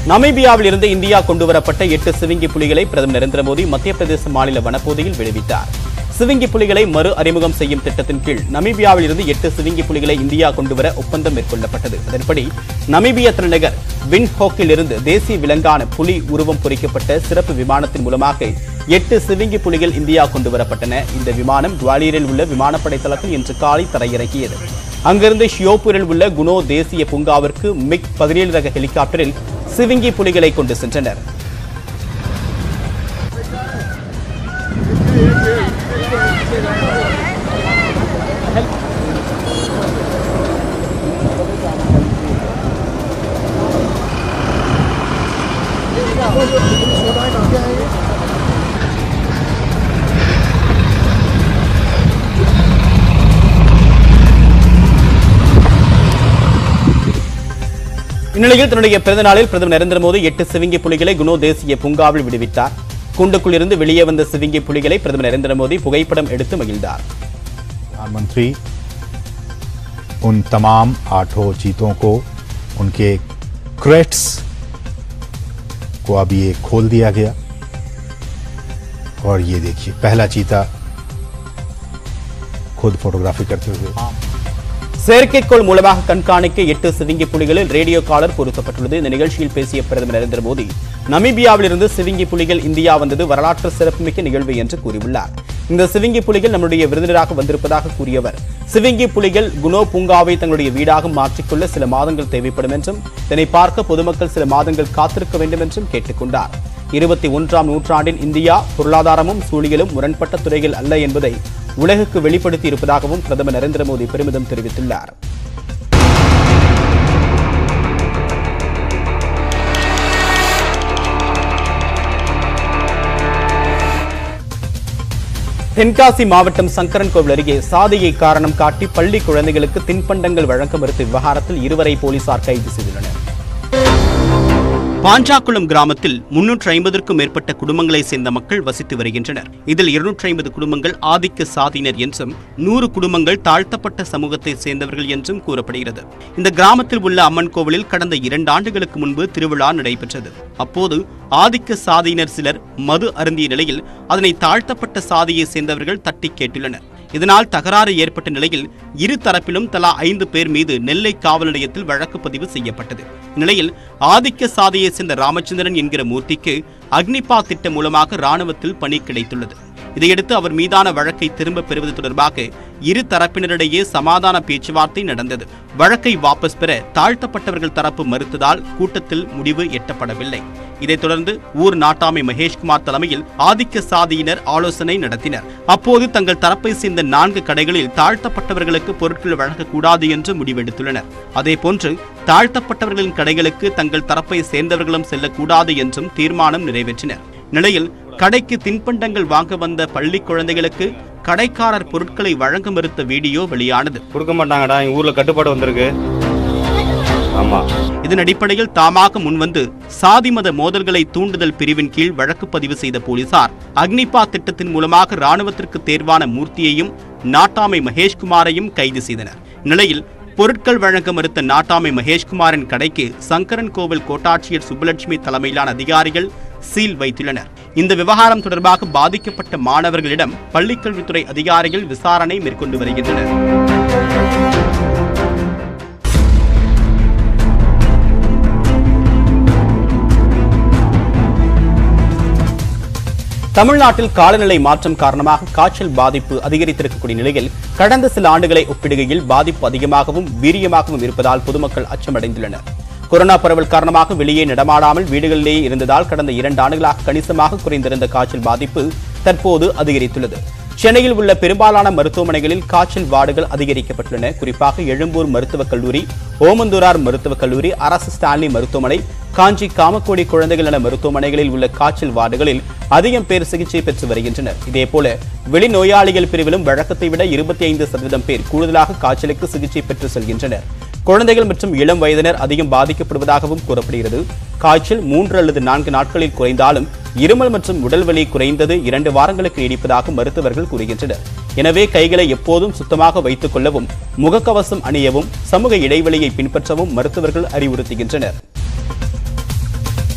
நமீபியாவில் இருந்து இந்தியா கொண்டுவரப்பட்ட 8 சிவிங்கி புலிகளை பிரதமர் நரேந்திர மோடி மத்திய பிரதேச மாநில வனப்பகுதியில் விடுவித்தார். சிவிங்கி புலிகளை மறு அறிமுகம் செய்யும் திட்டத்தின் கீழ் நமீபியாவில் இருந்து 8 சிவிங்கி புலிகளை இந்தியா கொண்டுவர ஒப்பந்தம் மேற்கொள்ளப்பட்டது. அதன்படி நமீபிய தலைநகர் விண்ட்ஹோக்கில் இருந்து தேசிய விலங்கான புலி உருவம் பொறிக்கப்பட்ட சிறப்பு விமானத்தின் மூலமாக 8 சிவிங்கி புலிகள் இந்தியா கொண்டுவரப்பட்டன. இந்த விமானம் குவாலியரில் உள்ள விமானப்படை தளத்தில் இன்று காலை தரையிறங்கியது. அங்கிருந்து ஷியோபூரில் உள்ள குனோ தேசிய பூங்காவிற்கு மிக் 17 ரக ஹெலிகாப்டரில் சிவிங்கி புலிகளை கொண்டு சென்றனர். இந்நிலையில் தன்னுடைய பிறந்த நாளில் பிரதமர் நரேந்திர மோடி 8 சிவிங்கி புலிகளை குனோ தேசிய பூங்காவில் விடுவித்தார். கூண்டுக்குள் இருந்து வெளியே வந்த சிவிங்கி புலிகளை பிரதமர் நரேந்திர மோடி புகைப்படம் எடுத்து மகிழ்ந்தார். प्रधानमंत्री उन तमाम 8 चीतों को उनके क्रेट्स को अब ये खोल दिया गया और ये देखिए पहला चीता खुद फोटोग्राफी करते हुए. செயற்கைக்கோள் மூலமாக கண்காணிக்க 8 சிவிங்கி புலிகளில் ரேடியோ காலர் பொருத்தப்பட்டுள்ளது. இந்த நிகழ்ச்சியில் பேசிய பிரதமர் நரேந்திர மோடி நமீபியாவில் இருந்து சிவிங்கி புலிகள் இந்தியா வந்தது வரலாற்று சிறப்புமிக்க நிகழ்வு என்று கூறியுள்ளார். இந்த சிவிங்கி புலிகள் நம்முடைய விருந்தினராக வந்திருப்பதாக கூறியவர் சிவிங்கி புலிகள் குனோ பூங்காவை தங்களுடைய வீடாக மாற்றிக்கொள்ள சில மாதங்கள் தேவைப்படும் என்றும் இதனை பார்க்க பொதுமக்கள் சில மாதங்கள் காத்திருக்க வேண்டும் என்றும் கேட்டுக் கொண்டார். 21ஆம் நூற்றாண்டின் இந்தியா பொருளாதாரமும் சூழியலும் முரண்பட்ட துறைகள் அல்ல என்பதை உலகுக்கு வெளிப்படுத்தி இருப்பதாகவும் பிரதமர் நரேந்திர மோடி பெருமிதம் தெரிவித்துள்ளார். தென்காசி மாவட்டம் சங்கரன்கோவில் அருகே சாதியை காரணம் காட்டி பள்ளி குழந்தைகளுக்கு தின்பண்டங்கள் வழங்க மறுத்த விவகாரத்தில் 2 வரை போலீசார் கைது செய்துள்ளனர். பாஞ்சாக்குளம் கிராமத்தில் 350க்கும் மேற்பட்ட குடும்பங்களை சேர்ந்த மக்கள் வசித்து வருகின்றனர். இதில் 250 குடும்பங்கள் ஆதிக்க சாதியினர் என்றும் 100 குடும்பங்கள் தாழ்த்தப்பட்ட சமூகத்தை சேர்ந்தவர்கள் என்றும் கூறப்படுகிறது. இந்த கிராமத்தில் உள்ள அம்மன் கோவிலில் கடந்த 2 ஆண்டுகளுக்கு முன்பு திருவிழா நடைபெற்றது. அப்போது ஆதிக்க சாதியினர் சிலர் மது அருந்திய நிலையில் அதனை தாழ்த்தப்பட்ட சாதியை சேர்ந்தவர்கள் தட்டி கேட்டுள்ளனர். இதனால் தகராறு ஏற்பட்ட நிலையில் இரு தரப்பிலும் தலா 5 பேர் மீது நெல்லை காவல் நிலையத்தில் வழக்கு பதிவு செய்யப்பட்டது. இந்நிலையில் ஆதிக்க சாதியை சேர்ந்த ராமச்சந்திரன் என்கிற மூர்த்திக்கு அக்னிபாத் திட்டம் மூலமாக ராணுவத்தில் பணி கிடைத்துள்ளது. இதையடுத்து அவர் மீதான வழக்கை திரும்ப பெறுவது தொடர்பாக இரு தரப்பினரிடையே சமாதான பேச்சுவார்த்தை நடந்தது. வழக்கை வாபஸ் பெற தாழ்த்தப்பட்டவர்கள் தரப்பு மறுத்ததால் கூட்டத்தில் முடிவு எட்டப்படவில்லை. இதைத் தொடர்ந்து ஊர் நாட்டாமை மகேஷ்குமார் தலைமையில் ஆதிக்க சாதியினர் ஆலோசனை நடத்தினர். அப்போது தங்கள் தரப்பை சேர்ந்த 4 கடைகளில் தாழ்த்தப்பட்டவர்களுக்கு பொருட்கள் வழங்கக்கூடாது என்று முடிவெடுத்துள்ளனர். அதேபோன்று தாழ்த்தப்பட்டவர்களின் கடைகளுக்கு தங்கள் தரப்பை சேர்ந்தவர்களும் செல்லக்கூடாது என்றும் தீர்மானம் நிறைவேற்றினர். நிலையில் கடைக்கு தின்பண்டங்கள் வாங்க வந்த பள்ளி குழந்தைகளுக்கு கடைக்காரர் பொருட்களை வழங்க மறுத்த வீடியோ வெளியானது. கொடுக்க மாட்டாங்கடா, எங்க ஊர்ல கட்டுப்பாடு வந்திருக்கு. ஆமா, இதன் அடிப்படையில் தாமாக முன்வந்து சாதி மத மோதல்களை தூண்டுதல் பிரிவின் கீழ் வழக்கு பதிவு செய்த போலீசார் அக்னிபாத் திட்டத்தின் மூலமாக ராணுவத்திற்கு தேர்வான மூர்த்தியையும் நாட்டாமை மகேஷ்குமாரையும் கைது செய்தனர். நிலையில் பொருட்கள் வழங்க மறுத்த நாட்டாமை மகேஷ்குமாரின் கடைக்கு சங்கரன் கோவில் கோட்டாட்சியர் சுப்புலட்சுமி தலைமையிலான அதிகாரிகள் சீல் வைத்துள்ளனர். இந்த விவகாரம் தொடர்பாக பாதிக்கப்பட்ட மாணவர்களிடம் பள்ளிக்கல்வித்துறை அதிகாரிகள் விசாரணை மேற்கொண்டு வருகின்றனர். தமிழ்நாட்டில் காலநிலை மாற்றம் காரணமாக காய்ச்சல் பாதிப்பு அதிகரித்திருக்கக்கூடிய நிலையில் கடந்த சில ஆண்டுகளை ஒப்பிடுகையில் பாதிப்பு அதிகமாகவும் வீரியமாகவும் இருப்பதால் பொதுமக்கள் அச்சமடைந்துள்ளனர். கொரோனா பரவல் காரணமாக வெளியே நடமாடாமல் வீடுகளிலேயே இருந்ததால் கடந்த 2 ஆண்டுகளாக கணிசமாக குறைந்திருந்த காய்ச்சல் பாதிப்பு தற்போது அதிகரித்துள்ளது. சென்னையில் உள்ள பெரும்பாலான மருத்துவமனைகளில் காய்ச்சல் வார்டுகள் அதிகரிக்கப்பட்டுள்ளன. குறிப்பாக எழும்பூர் மருத்துவக் கல்லூரி, ஓமந்தூரார் மருத்துவக் கல்லூரி, அரசு ஸ்டான்லி மருத்துவமனை, காஞ்சி காமக்கோடி குழந்தைகள் நல மருத்துவமனைகளில் உள்ள காய்ச்சல் வார்டுகளில் அதிகம் பேர் சிகிச்சை பெற்று வருகின்றனர். இதேபோல வெளிநோயாளிகள் பிரிவிலும் வழக்கத்தை விட 25% பேர் கூடுதலாக காய்ச்சலுக்கு சிகிச்சை பெற்று செல்கின்றனர். குழந்தைகள் மற்றும் இளம் வயதினர் அதிகம் பாதிக்கப்படுவதாகவும் கூறப்படுகிறது. காய்ச்சல் 3 அல்லது 4 நாட்களில் குறைந்தாலும் இருமல் மற்றும் உடல்வலி குறைந்தது 2 வாரங்களுக்கு நீடிப்பதாக மருத்துவர்கள் கூறுகின்றனர். எனவே கைகளை எப்போதும் சுத்தமாக வைத்துக் கொள்ளவும், முகக்கவசம் அணியவும், சமூக இடைவெளியை பின்பற்றவும் மருத்துவர்கள் அறிவுறுத்துகின்றனர்.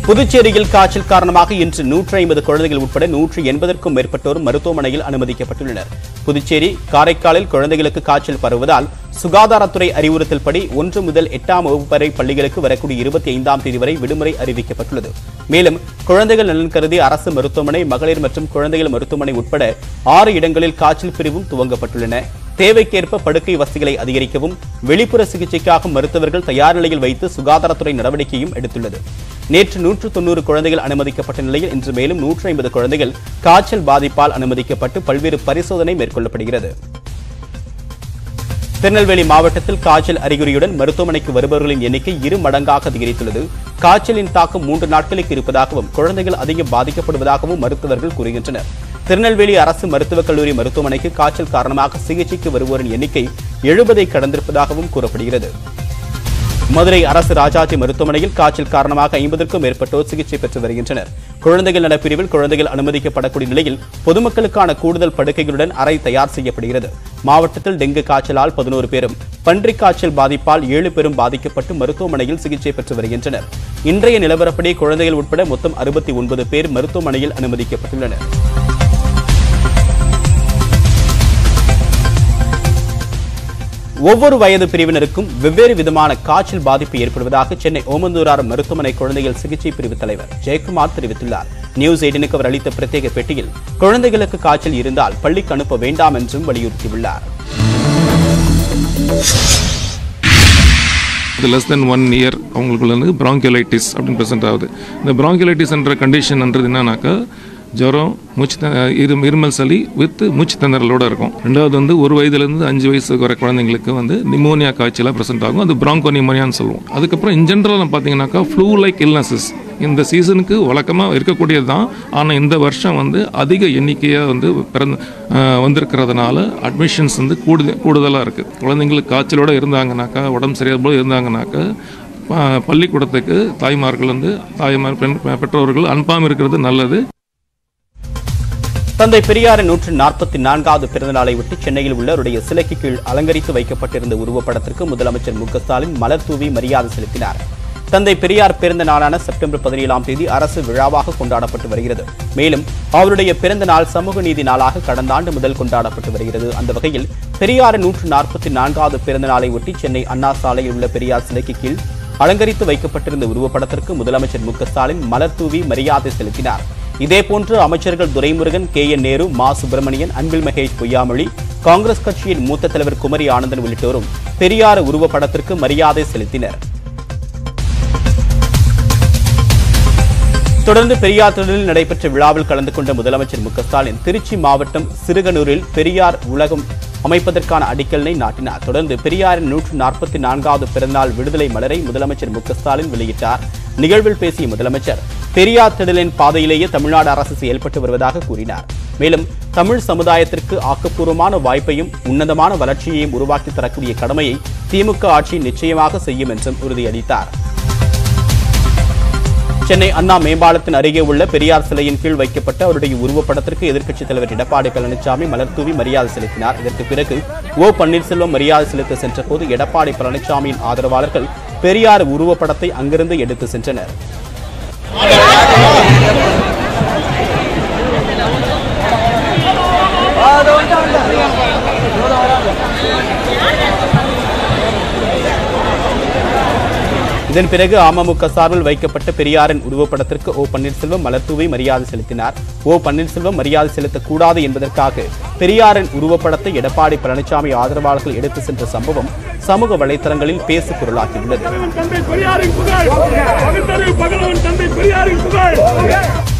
புதுச்சேரியில் காய்ச்சல் காரணமாக இன்று 150 குழந்தைகள் உட்பட 180க்கும் மேற்பட்டோர் மருத்துவமனையில் அனுமதிக்கப்பட்டுள்ளனர். புதுச்சேரி, காரைக்காலில் குழந்தைகளுக்கு காய்ச்சல் பரவுவதால் சுகாதாரத்துறை அறிவுறுத்தல்படி 1 முதல் 8ஆம் வகுப்பு வரை பள்ளிகளுக்கு வரக்கூடிய 25ஆம் தேதி வரை விடுமுறை அறிவிக்கப்பட்டுள்ளது. மேலும் குழந்தைகள் நலன் கருதி அரசு மருத்துவமனை, மகளிர் மற்றும் குழந்தைகள் மருத்துவமனை உட்பட 6 இடங்களில் காய்ச்சல் பிரிவும் துவங்கப்பட்டுள்ளன. தேவைக்கேற்ப படுக்கை வசதிகளை அதிகரிக்கவும் வெளிப்புற சிகிச்சைக்காக மருத்துவர்கள் தயார் நிலையில் வைத்து சுகாதாரத்துறை நடவடிக்கையும் எடுத்துள்ளது. நேற்று 190 குழந்தைகள் அனுமதிக்கப்பட்ட நிலையில் இன்று மேலும் 150 குழந்தைகள் காய்ச்சல் பாதிப்பால் அனுமதிக்கப்பட்டு பல்வேறு பரிசோதனை மேற்கொள்ளப்படுகிறது. திருநெல்வேலி மாவட்டத்தில் காய்ச்சல் அறிகுறியுடன் மருத்துவமனைக்கு வருபவர்களின் எண்ணிக்கை 2 மடங்காக அதிகரித்துள்ளது. காய்ச்சலின் தாக்கம் 3 நாட்களுக்கு இருப்பதாகவும் குழந்தைகள் அதிகம் பாதிக்கப்படுவதாகவும் மருத்துவர்கள் கூறுகின்றனர். திருநெல்வேலி அரசு மருத்துவக் கல்லூரி மருத்துவமனைக்கு காய்ச்சல் காரணமாக சிகிச்சைக்கு வருவோரின் எண்ணிக்கை 70ஐ கடந்திருப்பதாகவும் கூறப்படுகிறது. மதுரை அரசு ராஜாஜி மருத்துவமனையில் காய்ச்சல் காரணமாக 50க்கும் மேற்பட்டோர் சிகிச்சை பெற்று வருகின்றனர். குழந்தைகள் நலப்பிரிவில் குழந்தைகள் அனுமதிக்கப்படக்கூடிய நிலையில் பொதுமக்களுக்கான கூடுதல் படுக்கைகளுடன் அறை தயார் செய்யப்படுகிறது. மாவட்டத்தில் டெங்கு காய்ச்சலால் 11 பேரும், பன்றிக் காய்ச்சல் பாதிப்பால் 7 பேரும் பாதிக்கப்பட்டு மருத்துவமனையில் சிகிச்சை பெற்று வருகின்றனர். இன்றைய நிலவரப்படி குழந்தைகள் உட்பட மொத்தம் 69 பேர் மருத்துவமனையில் அனுமதிக்கப்பட்டுள்ளனர். ஒவ்வொரு வயது பிரிவினருக்கும் வெவ்வேறு விதமான காய்ச்சல் பாதிப்பு ஏற்படுவதாக சென்னை ஓமந்தூரார் மருத்துவமனை குழந்தைகள் சிகிச்சை பிரிவு தலைவர் ஜெயக்குமார் தெரிவித்துள்ளார். நியூஸ் 18க்கு அவர் அளித்த பிரத்யேக பேட்டியில் குழந்தைகளுக்கு காய்ச்சல் இருந்தால் பள்ளிக்கு அனுப்ப வேண்டாம் என்றும் வலியுறுத்தியுள்ளார். லெஸ் தென் 1 இயர் அவங்களுக்கு பிராங்கியோலைட்டிஸ் அப்படின்னு பிரசன்ட் ஆகுது. இந்த பிராங்கியோலைட்டிஸ் என்ற கண்டிஷன்ன்றது என்னன்னாக்கா ஜுரம், இருமல், சளி வித் மூச்சு திணறலோட இருக்கும். ரெண்டாவது 1 வயதுலேருந்து 5 வயசு வர குழந்தைங்களுக்கு நிமோனியா காய்ச்சலாக ப்ரெசென்ட் ஆகும். அது பிராங்கோ நிமோனியான்னு சொல்லுவோம். அதுக்கப்புறம் இன் ஜென்ரல் பார்த்தீங்கன்னாக்கா ஃப்ளூ லைக் இல்னஸஸ் இந்த சீசனுக்கு வழக்கமாக இருக்கக்கூடியது தான். ஆனால் இந்த வருஷம் அதிக எண்ணிக்கையாக வந்திருக்கிறதுனால அட்மிஷன்ஸ் கூடுதலாக இருக்குது. குழந்தைங்களுக்கு காய்ச்சலோடு இருந்தாங்கனாக்கா, உடம்பு சரியாக போது இருந்தாங்கனாக்கா பள்ளிக்கூடத்துக்கு தாய்மார் பெற்றோர்கள் அனுப்பாமல் இருக்கிறது நல்லது. தந்தை பெரியாரின் 144வது பிறந்தநாளை ஒட்டி சென்னையில் உள்ள அவருடைய சிலைக்கு கீழ் அலங்கரித்து வைக்கப்பட்டிருந்த உருவப்படத்திற்கு முதலமைச்சர் மு க ஸ்டாலின் மலர் தூவி மரியாதை செலுத்தினார். தந்தை பெரியார் பிறந்த நாளான செப்டம்பர் 17ஆம் தேதி அரசு விழாவாக கொண்டாடப்பட்டு வருகிறது. மேலும் அவருடைய பிறந்த நாள் சமூக நீதி நாளாக கடந்த ஆண்டு முதல் கொண்டாடப்பட்டு வருகிறது. அந்த வகையில் பெரியாரின் 144வது பிறந்த நாளை ஒட்டி சென்னை அண்ணா சாலையில் உள்ள பெரியார் சிலைக்கு கீழ் அலங்கரித்து வைக்கப்பட்டிருந்த உருவப்படத்திற்கு முதலமைச்சர் மு க ஸ்டாலின் மலர் தூவி மரியாதை செலுத்தினார். இதேபோன்று அமைச்சர்கள் துரைமுருகன், KN நேரு, மா சுப்பிரமணியன், அன்பில் மகேஷ் பொய்யாமொழி, காங்கிரஸ் கட்சியின் மூத்த தலைவர் குமரி ஆனந்தன் உள்ளிட்டோரும் பெரியார் உருவப்படத்திற்கு மரியாதை செலுத்தினர். தொடர்ந்து பெரியார் திடலில் நடைபெற்ற விழாவில் கலந்து கொண்ட முதலமைச்சர் மு க ஸ்டாலின் திருச்சி மாவட்டம் சிறுகனூரில் பெரியார் உலகம் அமைப்பதற்கான அடிக்கல்லை நாட்டினார். தொடர்ந்து பெரியாரின் 144வது பிறந்தநாள் விடுதலை மலரை முதலமைச்சர் மு க ஸ்டாலின் வெளியிட்டார். நிகழ்வில் பேசிய முதலமைச்சர் பெரியார் திடலின் பாதையிலேயே தமிழ்நாடு அரசு செயல்பட்டு வருவதாக கூறினார். மேலும் தமிழ் சமுதாயத்திற்கு ஆக்கப்பூர்வமான வாய்ப்பையும் உன்னதமான வளர்ச்சியையும் உருவாக்கி தரக்கூடிய கடமையை திமுக ஆட்சி நிச்சயமாக செய்யும் என்றும் உறுதியளித்தார். சென்னை அண்ணா மேம்பாலத்தின் அருகே உள்ள பெரியார் சிலையின் கீழ் வைக்கப்பட்ட அவருடைய உருவப்படத்திற்கு எதிர்க்கட்சித் தலைவர் எடப்பாடி பழனிசாமி மலர் தூவி மரியாதை செலுத்தினார். இதற்கு பிறகு ஓ பன்னீர்செல்வம் மரியாதை செலுத்த சென்றபோது எடப்பாடி பழனிசாமியின் ஆதரவாளர்கள் பெரியார் உருவப்படத்தை அங்கிருந்து எடுத்து சென்றனர். இதன் பிறகு அமமுக சார்பில் வைக்கப்பட்ட பெரியாரின் உருவப்படத்திற்கு ஓ பன்னீர்செல்வம் மலர் தூவி மரியாதை செலுத்தினார். ஓ பன்னீர்செல்வம் மரியாதை செலுத்தக்கூடாது என்பதற்காக பெரியாரின் உருவப்படத்தை எடப்பாடி பழனிசாமி ஆதரவாளர்கள் எடுத்து சென்ற சம்பவம் சமூக வலைதளங்களில் பேசு பொருளாகியுள்ளது.